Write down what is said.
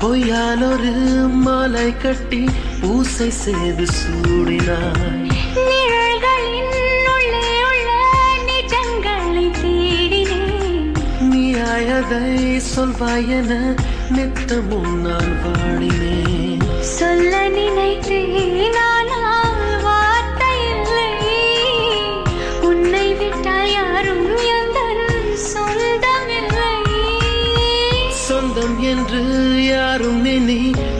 பொய்யால் ஒரு மாலை கட்டி பூசை செய்து சூடினாய். நிழல்களின் உள்ளே உள்ள நிஜங்களை தேடினேன். நீயாயதை சொல்வாய் என நித்தமும் நான் வாடினேன். சொல்ல நினைத்தேன் ஆனால் வார்த்தை இல்லை. உன்னை விட்டால் யாரும் எந்தன் சொந்தமில்லை. சொந்தம் என்று யாரும் நினை